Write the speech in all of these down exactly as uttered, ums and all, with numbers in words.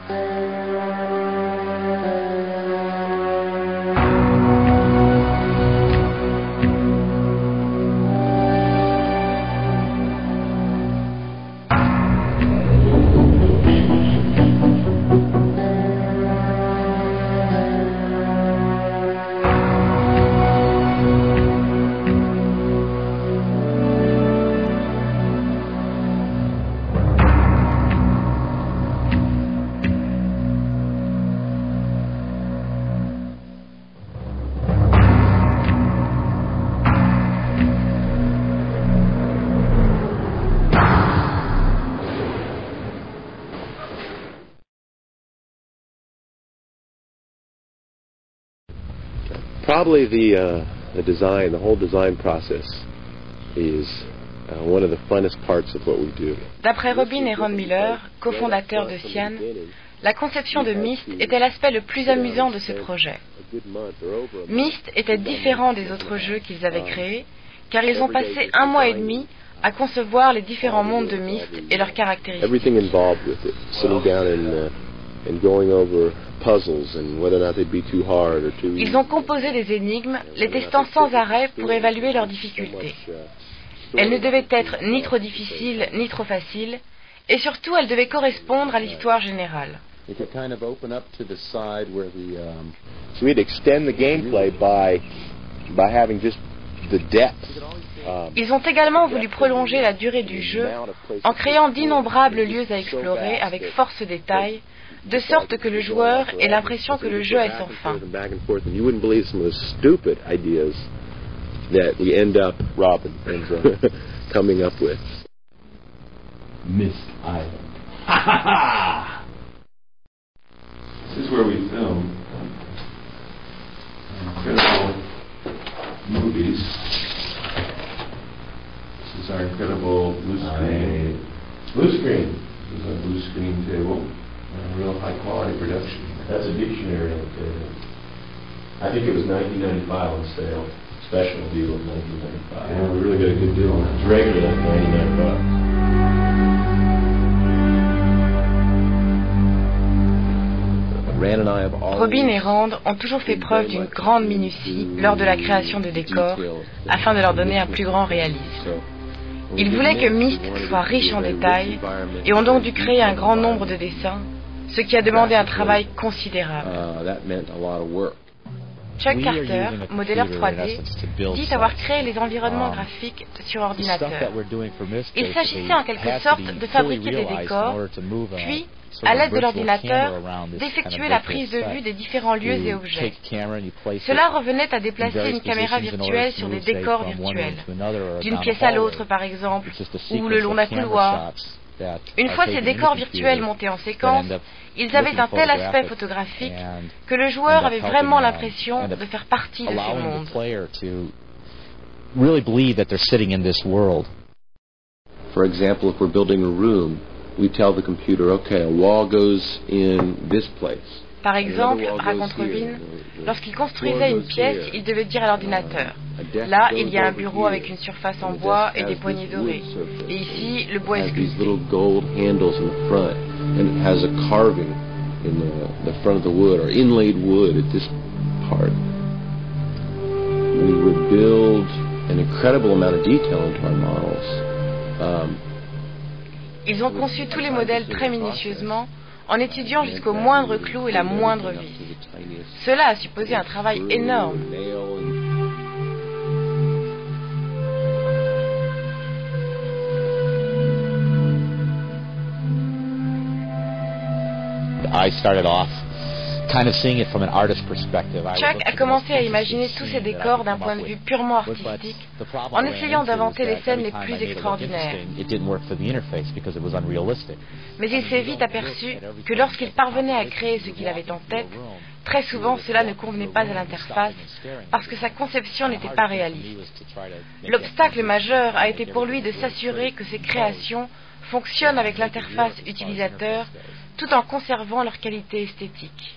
Probably the, uh, the design, the whole design process is uh, one of the funnest parts of what we do. D'après Robin et Ron Miller, cofondateurs de Cyan, la conception de Myst était l'aspect le plus amusant de ce projet. Myst était différent des autres jeux qu'ils avaient créés, car ils ont passé un mois et demi à concevoir les différents mondes de Myst et leurs caractéristiques. Everything involved with it, sitting down and, uh, and going over puzzles and whether or not they'd be too hard or too easy. Ils ont composé des énigmes, les testant sans arrêt pour évaluer leurs difficultés. Elles ne devaient être ni trop difficiles ni trop faciles, et surtout elles devaient correspondre à l'histoire générale. So we'd extend the gameplay by by having just the depth. Ils ont également voulu prolonger la durée du jeu en créant d'innombrables lieux à explorer avec force détail, de sorte que le joueur ait l'impression que le jeu est sans fin. That we end up, Robin ends up coming up with. Myst Island. Ha ha ha! This is where we film incredible movies. This is our incredible blue screen. Blue screen. This is our blue screen table. A real high quality production. That's a dictionary on the table. I think it was nineteen ninety-five on sale. Special deal of nineteen ninety-five. Yeah, we really got a good deal on it. It's regular at ninety-nine bucks. Robin et Rand ont toujours fait preuve d'une grande minutie lors de la création de décors, afin de leur donner un plus grand réalisme. Ils voulaient que Myst soit riche en détails, et ont donc dû créer un grand nombre de dessins, ce qui a demandé un travail considérable. Chuck Carter, modéleur trois D, dit avoir créé les environnements graphiques sur ordinateur. Il s'agissait en quelque sorte de fabriquer des décors, puis, à l'aide de l'ordinateur, d'effectuer la prise de vue des différents lieux et objets. Cela revenait à déplacer une caméra virtuelle sur des décors virtuels, d'une pièce à l'autre par exemple, ou le long d'un couloir. Une fois ces décors virtuels montés en séquence, ils avaient un tel aspect photographique que le joueur avait vraiment l'impression de faire partie de ce monde. For example, if we're building a room, we tell the computer, okay, a wall goes in this place. Par exemple, raconte Robin, lorsqu'il construisait une pièce, il devait dire à l'ordinateur: là, il y a un bureau avec une surface en bois et des poignées dorées. Et ici, le bois est sculpté. And it has a carving in the, the front of the wood, or inlaid wood at this part. We would build an incredible amount of detail into our models. Um, Ils ont conçu tous les modèles très minutieusement, en étudiant jusqu'au moindre clou et la moindre vis. Cela a supposé un travail énorme. I started off kind of seeing it from an artist's perspective. Chuck a commencé à imaginer tous ces décors d'un point de vue purement artistique, en essayant d'inventer les scènes les plus extraordinaires. Mais il s'est vite aperçu que lorsqu'il parvenait à créer ce qu'il avait en tête, très souvent cela ne convenait pas à l'interface, parce que sa conception n'était pas réaliste. L'obstacle majeur a été pour lui de s'assurer que ses créations fonctionnent avec l'interface utilisateur, tout en conservant leur qualité esthétique.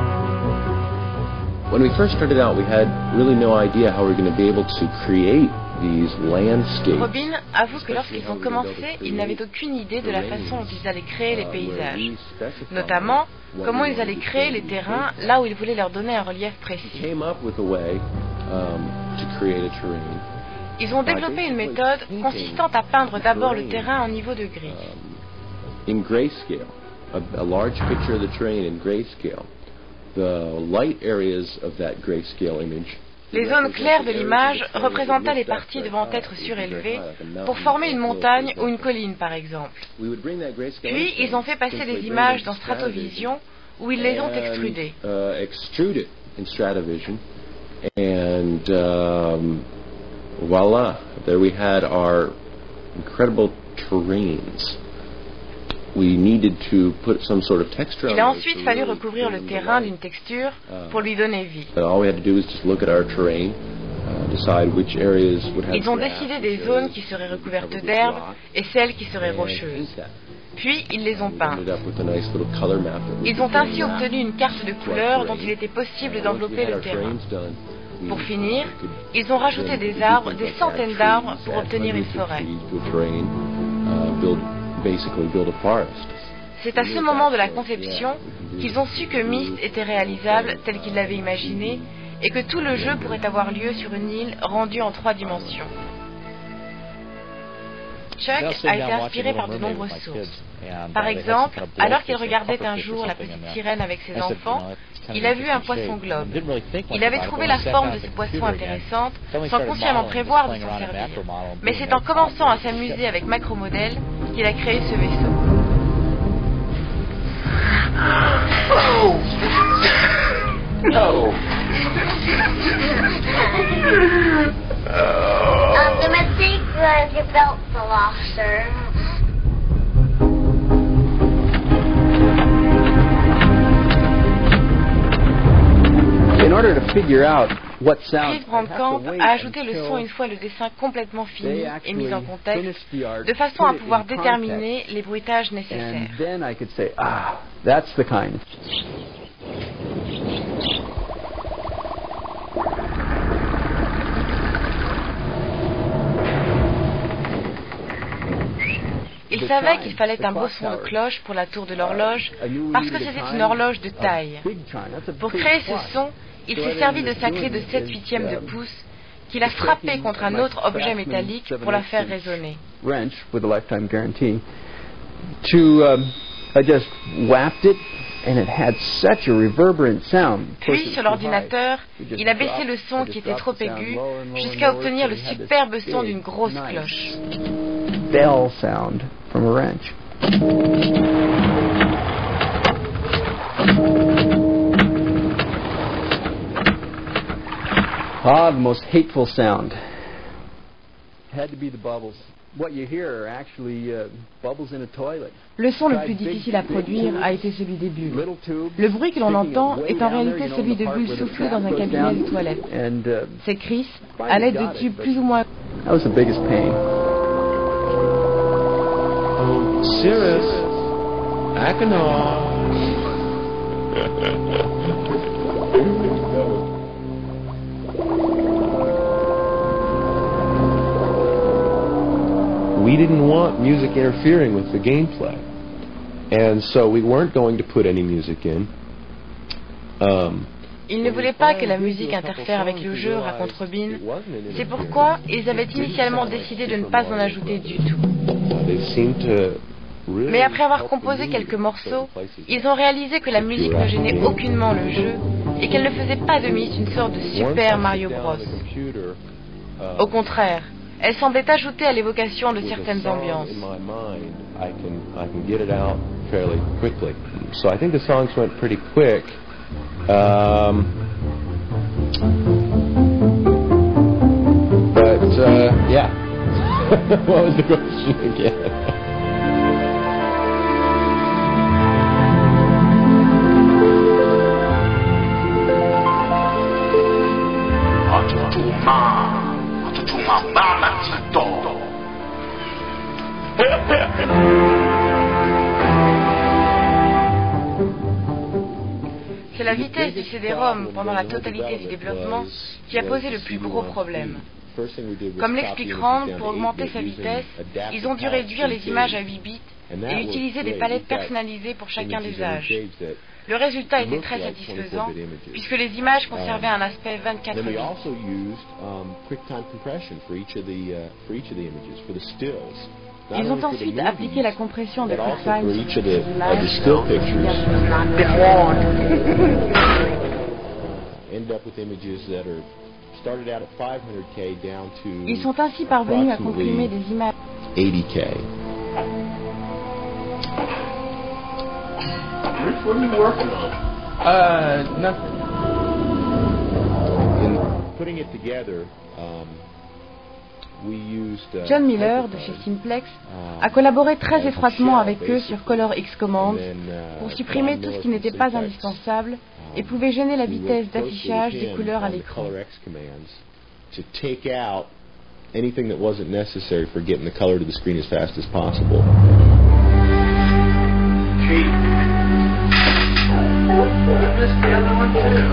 When we first started out, we had really no idea how we were going to be able to create Robin avoue que lorsqu'ils ont commencé, ils n'avaient aucune idée de la façon dont ils allaient créer les paysages, notamment comment ils allaient créer les terrains là où ils voulaient leur donner un relief précis. Ils ont développé une méthode consistant à peindre d'abord le terrain en niveau de gris. In grayscale, a, a large picture of the terrain in grayscale, the light areas of that grayscale image. Les zones claires de l'image représentaient les parties devant être surélevées pour former une montagne ou une colline, par exemple. Puis, ils ont fait passer des images dans Stratovision où ils les ont extrudées. And um, voila, there we had our incredible terrains. We needed to put some sort of texture. Il a ensuite fallu recouvrir le terrain d'une texture pour lui donner vie. All we had to do was just look at our terrain, uh, decide which areas would have. Ils ont décidé des zones qui seraient recouvertes d'herbe et celles qui seraient rocheuses. Puis ils les ont peintes. Ils ont ainsi obtenu une carte de couleurs dont il était possible d'envelopper le terrain. Pour finir, ils ont rajouté des arbres, des centaines d'arbres pour obtenir une forêt. C'est à ce moment de la conception qu'ils ont su que Myst était réalisable tel qu'ils l'avaient imaginé et que tout le jeu pourrait avoir lieu sur une île rendue en trois dimensions. Chuck a été inspiré par de nombreuses sources. Par exemple, alors qu'il regardait un jour la petite sirène avec ses enfants, il a vu un poisson globe. Il avait trouvé la forme de ce poisson intéressante sans consciemment prévoir de s'en servir. Mais c'est en commençant à s'amuser avec Macromodèle qu'il a créé ce vaisseau. No. Um, the mistake was your belt fell off, sir. In order to figure out what sound, Chris Brandkamp a ajouté le son une fois le dessin complètement fini et mis en contexte, de façon à pouvoir déterminer les bruitages nécessaires. And then I could say, ah, that's the kind. Il savait qu'il fallait un beau son de cloche pour la tour de l'horloge, parce que c'était une horloge de taille. Pour créer ce son, il s'est servi de sa clé de sept huitièmes de pouce, qu'il a frappée contre un autre objet métallique pour la faire résonner. Puis, sur l'ordinateur, il a baissé le son qui était trop aigu, jusqu'à obtenir le superbe son d'une grosse cloche. Bell sound from a wrench. Ah, the most hateful sound had to be the bubbles. What you hear are actually uh, bubbles in a toilet. Le son le plus difficile à produire a été celui des bulles. Le bruit que l'on entend est en réalité celui de bulles soufflées dans un cabinet de toilette. C'est Chris, à l'aide de tubes plus ou moins. That was the biggest pain. Cirrus, Achenar. We didn't want music interfering with the gameplay, and so we weren't going to put any music in. Um, Ils ne voulaient pas que la musique interfère avec le jeu, raconte Robin. C'est pourquoi ils avaient initialement décidé de ne pas en ajouter du tout. Mais après avoir composé quelques morceaux, ils ont réalisé que la musique ne gênait aucunement le jeu et qu'elle ne faisait pas de Myst une sorte de Super Mario Bros. Au contraire, elle semblait ajouter à l'évocation de certaines ambiances. Um, but, uh, yeah. What was the question again? C'est la vitesse du C D ROM pendant la totalité du développement qui a posé le plus gros problème. Comme l'explique Rand, pour augmenter sa vitesse, ils ont dû réduire les images à huit bits et utiliser des palettes personnalisées pour chacun des âges. Le résultat était très satisfaisant, puisque les images conservaient un aspect vingt-quatre bits. Ils ont ensuite appliqué la compression de QuickTime sur les images. Ils sont ainsi parvenus à comprimer des images. eighty K. Rich, what are you working on? Uh, nothing. In putting it together, um, we used, uh, John Miller de chez Simplex a collaboré très étroitement avec eux sur Color X Command pour supprimer tout ce qui n'était pas indispensable et pouvait gêner la vitesse d'affichage des couleurs à l'écran. To take out anything that wasn't necessary for getting the color to the screen as fast as possible. Gee. I missed the other one too.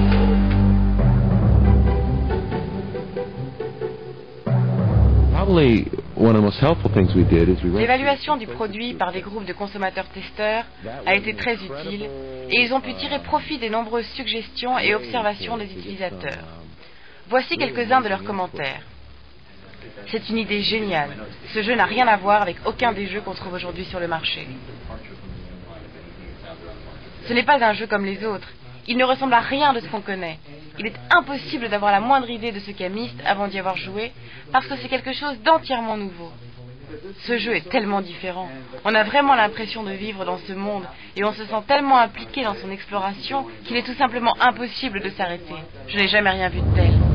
Probably one of the most helpful things we did is we went. L'évaluation du produit par des groupes de consommateurs testeurs a été très utile et ils ont pu tirer profit des nombreuses suggestions et observations des utilisateurs. Voici quelques-uns de leurs commentaires. C'est une idée géniale. Ce jeu n'a rien à voir avec aucun des jeux qu'on trouve aujourd'hui sur le marché. Ce n'est pas un jeu comme les autres. Il ne ressemble à rien de ce qu'on connaît. Il est impossible d'avoir la moindre idée de ce qu'est Myst avant d'y avoir joué, parce que c'est quelque chose d'entièrement nouveau. Ce jeu est tellement différent. On a vraiment l'impression de vivre dans ce monde et on se sent tellement impliqué dans son exploration qu'il est tout simplement impossible de s'arrêter. Je n'ai jamais rien vu de tel.